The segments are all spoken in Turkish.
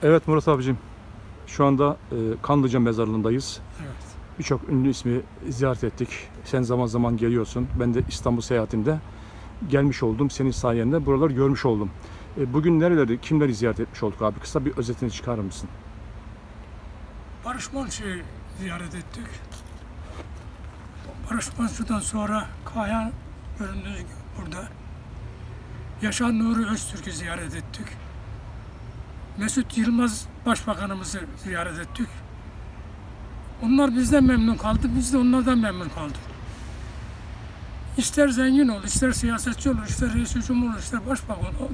Evet Murat abicim, şu anda Kanlıca mezarlığındayız. Evet. Birçok ünlü ismi ziyaret ettik. Sen zaman zaman geliyorsun. Ben de İstanbul seyahatimde gelmiş oldum. Senin sayende buraları görmüş oldum. Bugün nereleri, kimleri ziyaret etmiş olduk abi? Kısa bir özetini çıkarır mısın? Barış Manço'yu ziyaret ettik. Barış Manço'dan sonra Kayan göründüğü burada. Yaşar Nuri Öztürk'ü ziyaret ettik. Mesut Yılmaz Başbakanımızı ziyaret ettik. Onlar bizden memnun kaldı, biz de onlardan memnun kaldık. İster zengin ol, ister siyasetçi ol, ister reis hüküm ol, ister başbakan ol.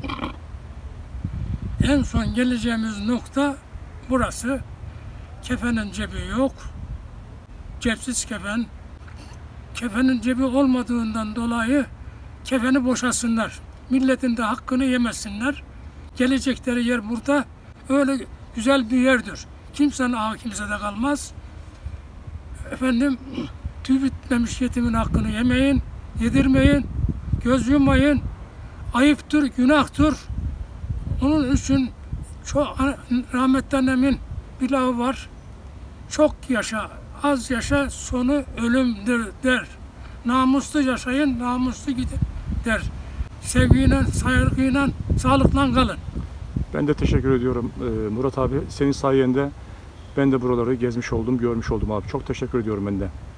En son geleceğimiz nokta burası. Kefenin cebi yok. Cepsiz kefen. Kefenin cebi olmadığından dolayı kefeni boşasınlar. Milletin de hakkını yemesinler. Gelecekleri yer burada. Öyle güzel bir yerdir. Kimsenin ağı kimsede kalmaz. Efendim, tüy bitmemiş yetimin hakkını yemeyin, yedirmeyin, göz yummayın. Ayıptır, günahtır. Onun için çok rahmetli annemin bir lafı var. Çok yaşa, az yaşa, sonu ölümdür der. Namuslu yaşayın, namuslu gidin der. Sevgiyle, saygıyla, sağlıkla kalın. Ben de teşekkür ediyorum Murat abi. Senin sayende ben de buraları gezmiş oldum, görmüş oldum abi. Çok teşekkür ediyorum ben de.